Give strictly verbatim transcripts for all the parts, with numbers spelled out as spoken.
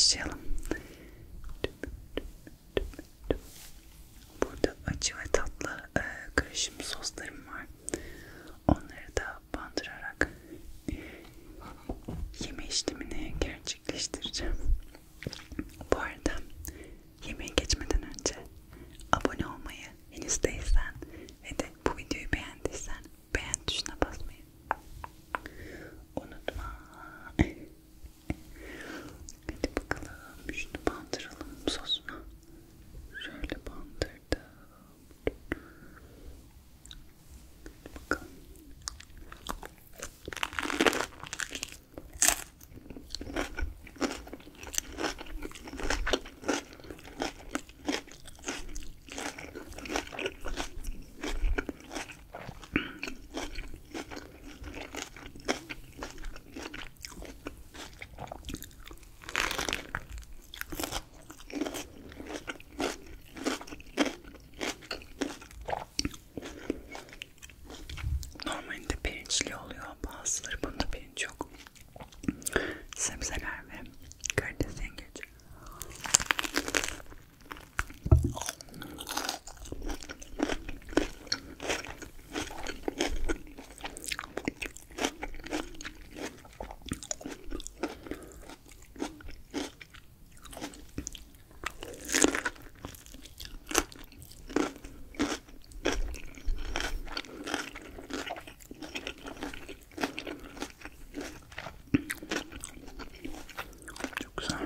başlayalım. Burada acı ve tatlı e, karışım soslarım var. Onları da bandırarak yeme işlemini gerçekleştireceğim. Bu arada yemeğe geçmeden önce abone olmayı, henüz değilsen ve de bu videoyu beğendiysen beğen tuşuna basmayı unutma. Hadi bakalım, şunu bandıralım sosuna. Şöyle bandırdım. Bakalım. Normalde pirinçli oluyor, bazıları bunda pirinç yok. Sebzeler ve karides yengeç. Çok güzel.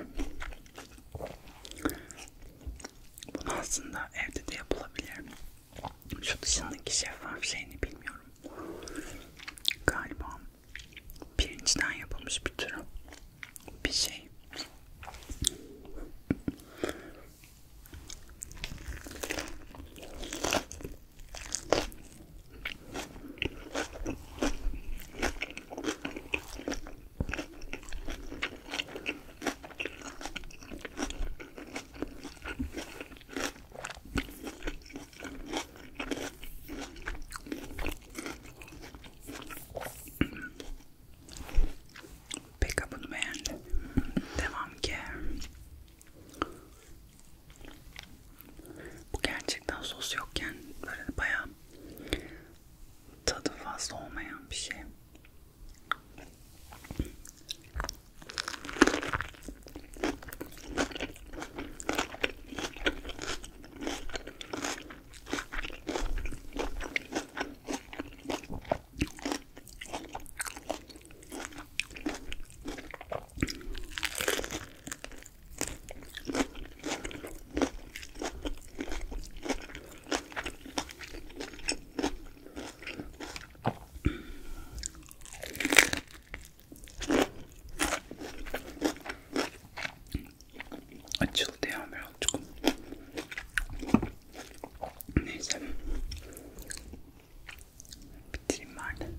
Bunu aslında evde de yapılabilir. Şu dışındaki şeffaf şeyini bilmiyorum. Galiba pirinçten yapılmış bir tür bir şey. Peki bunu beğendim. Devam ki. Bu gerçekten sos yokken böyle bayağı tadı fazla olmayan bir şey. Açıldı ya birazcık. Neyse. Bitireyim ben de.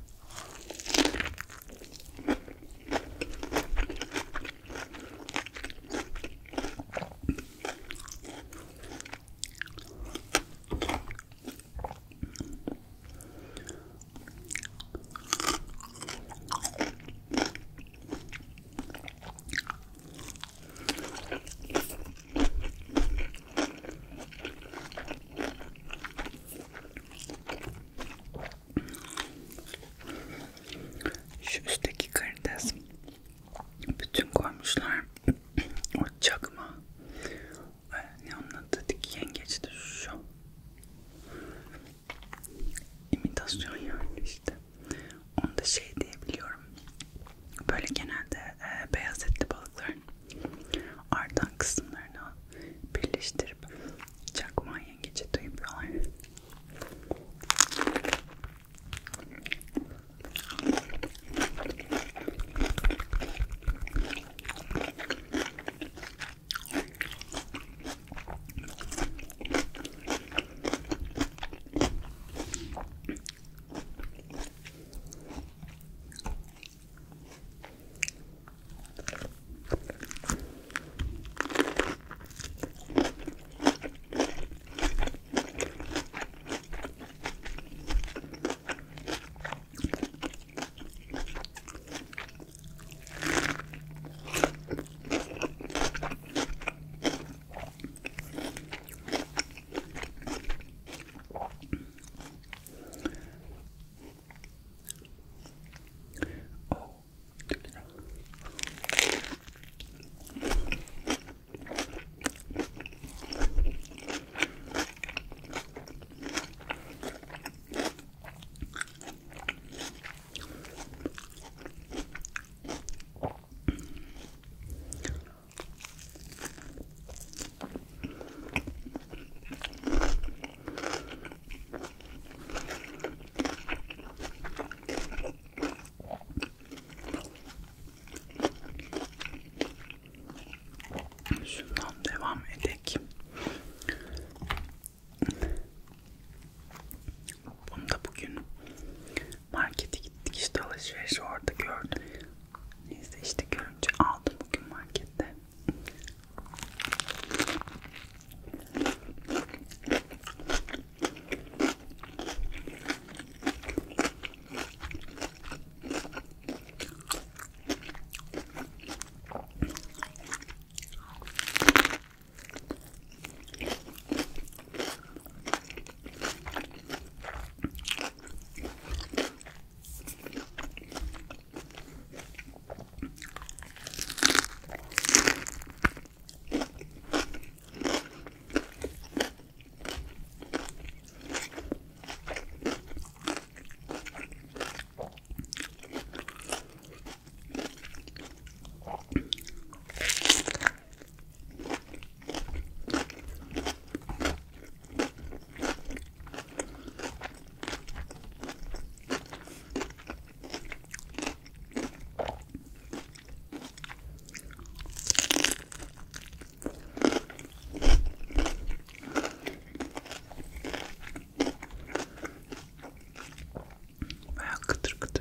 Bayağı kıtır kıtır.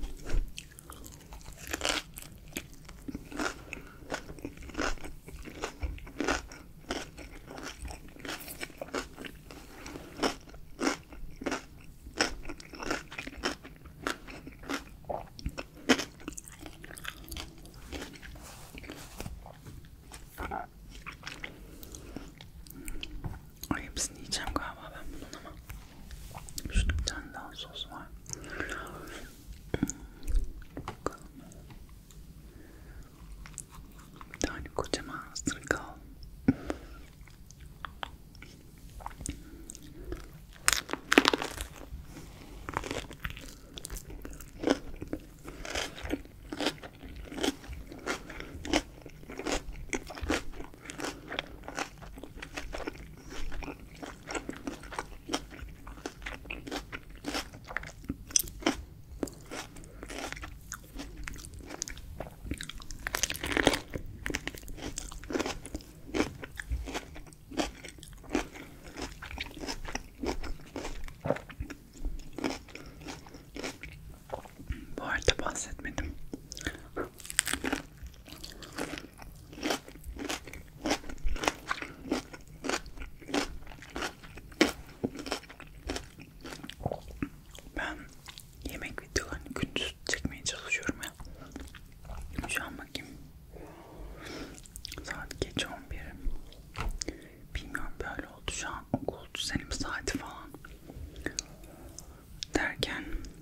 Ay, hepsini yiyeceğim galiba ben bunun ama. Şurada bir tane daha sos var. Bakalım. Bir tane kocaman ısırık al. Bu arada bahsetmedim. Ben yemek videolarını gündüz çekmeye çalışıyorum ya. Şu an bakayım. Saat gece on bir. Bilmiyorum, böyle oldu şu an. Okul düzenim saati falan derken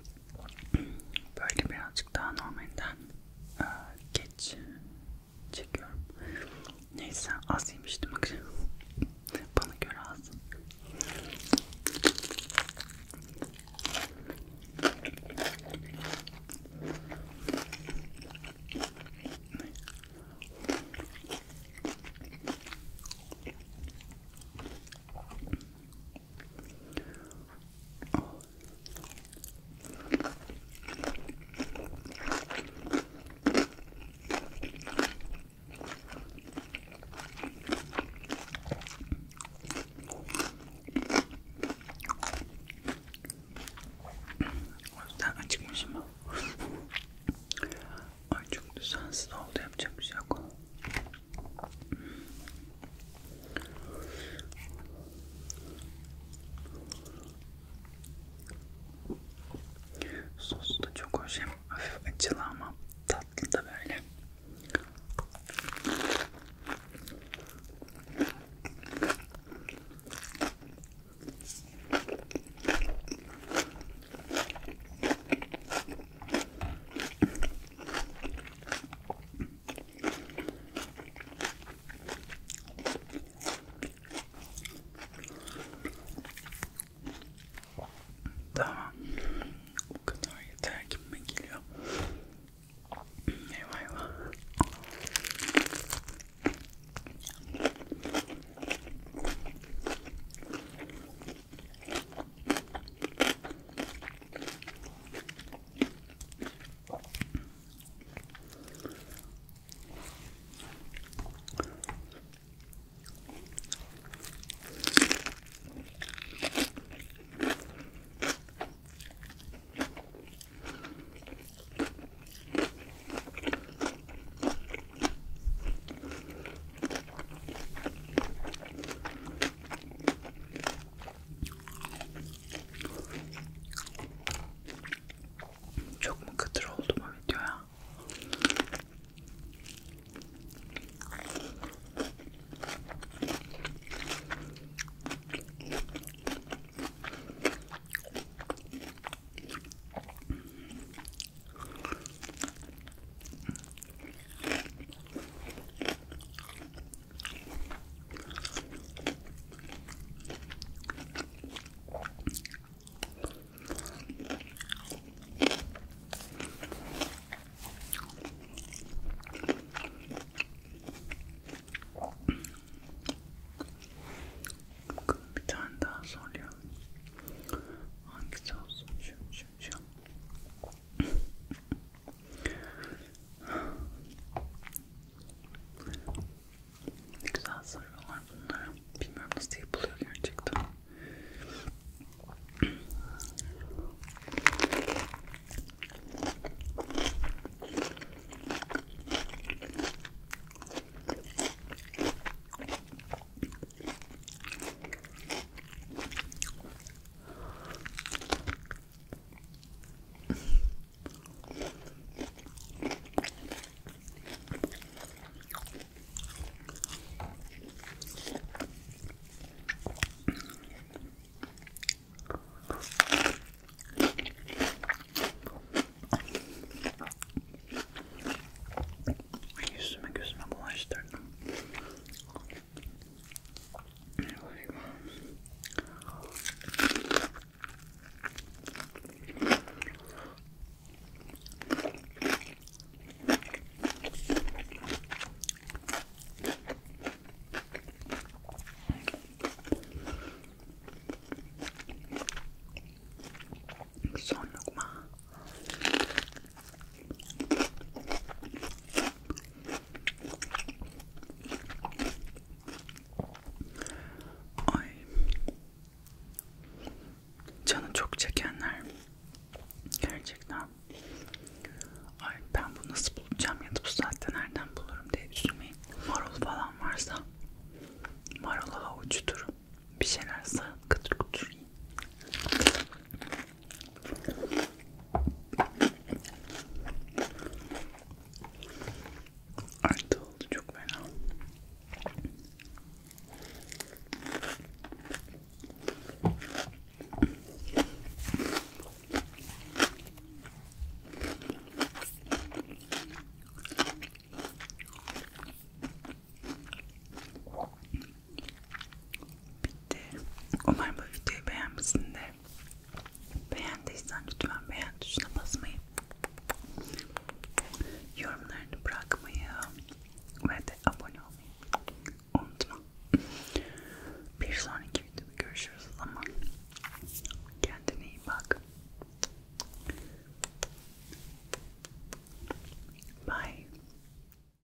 böyle birazcık daha normalden e, geç çekiyorum. Neyse, az yemiştim.